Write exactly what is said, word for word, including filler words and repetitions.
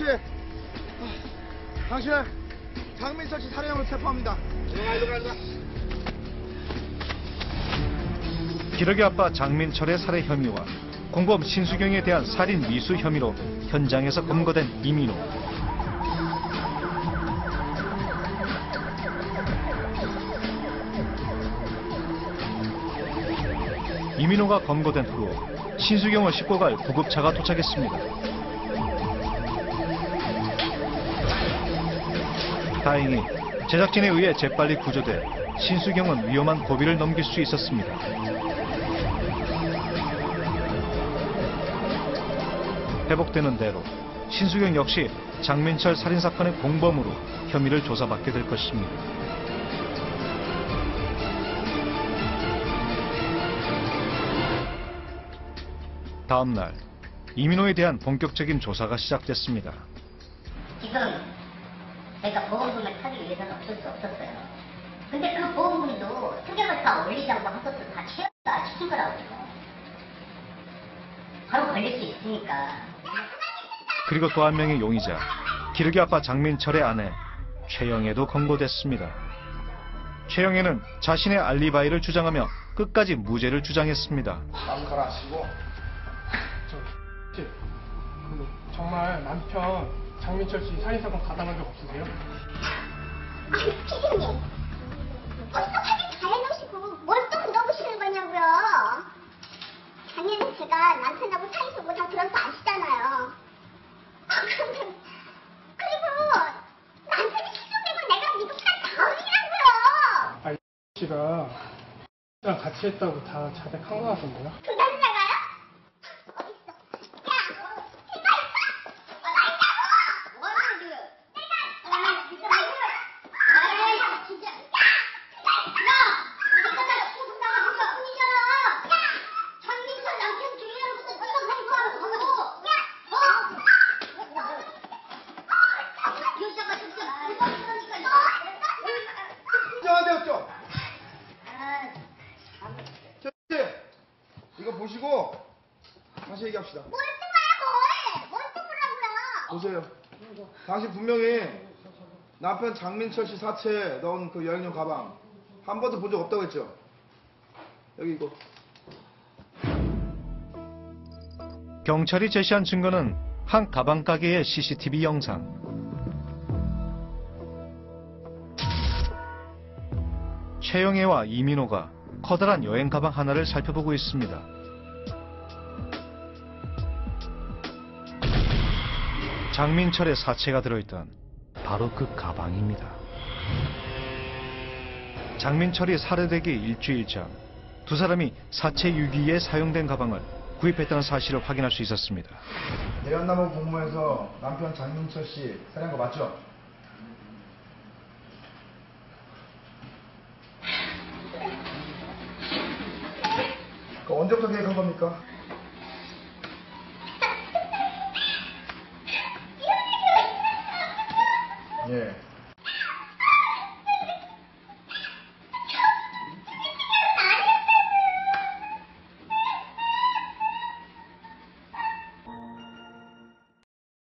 당신을 장민철 씨 살해 혐의로 체포합니다. 일로가, 일로가, 일로가. 기러기 아빠 장민철의 살해 혐의와 공범 신수경에 대한 살인 미수 혐의로 현장에서 검거된 이민호. 이민호가 검거된 후 신수경을 싣고 갈 구급차가 도착했습니다. 다행히 제작진에 의해 재빨리 구조돼 신수경은 위험한 고비를 넘길 수 있었습니다. 회복되는 대로 신수경 역시 장민철 살인사건의 공범으로 혐의를 조사받게 될 것입니다. 다음 날 이민호에 대한 본격적인 조사가 시작됐습니다. 지금 제가 보험금을 타기 위해서는 없을 수 없었어요. 근데 그 보험금도 특약을 다 올리자고 하셔서 다 채웠다 시킨 거라고. 바로 걸릴 수 있으니까. 그리고 또 한 명의 용의자 기러기 아빠 장민철의 아내 최영애도 검거됐습니다. 최영애는 자신의 알리바이를 주장하며 끝까지 무죄를 주장했습니다. 마음 가라앉히고. 저, 그, 정말 남편 장민철 씨 살인사건 가담한 적 없으세요? 아니, 피디님. 벌써 확인 다 해놓으시고 뭘 또 물어보시는 거냐고요. 당연히 제가 남편하고 사이 속고 다 그런 거 아시잖아요. 아, 그러면, 그리고 남편이 실종되고 내가 미국산 다음이라고요. 아, 이 씨가 랑 같이 했다고 다 자백한 거 같은데요? 두 달이 나가요? 어딨어? 야, 이거 있어? 나 있다고! 뭐라는 거야? 내가, 나 진짜 아, 진짜. 야! 야! 이거 나 소송 나가는 거 뿐이잖아. 야! 장민철 남편 중요한 것도 네가 공부하는 거고. 야! 어! 여자가 진짜 무서우니까. 걱정한데 없죠? 아, 저, 이거 보시고 다시 얘기합시다. 뭘 뜯어요, 뭘! 뭘 뜯으라고요! 보세요. 당신 분명히 남편 장민철 씨 사체에 넣은 그 여행용 가방 한 번도 본 적 없다고 했죠? 여기 이거. 경찰이 제시한 증거는 한 가방 가게의 씨씨티비 영상. 최영애와 이민호가 커다란 여행 가방 하나를 살펴보고 있습니다. 장민철의 사체가 들어있던 바로 그 가방입니다. 장민철이 살해되기 일주일 전 두 사람이 사체 유기에 사용된 가방을 구입했다는 사실을 확인할 수 있었습니다. 대연나무 공무에서 남편 장민철 씨 살해한 거 맞죠? 그 언제부터 계획한 겁니까? 예.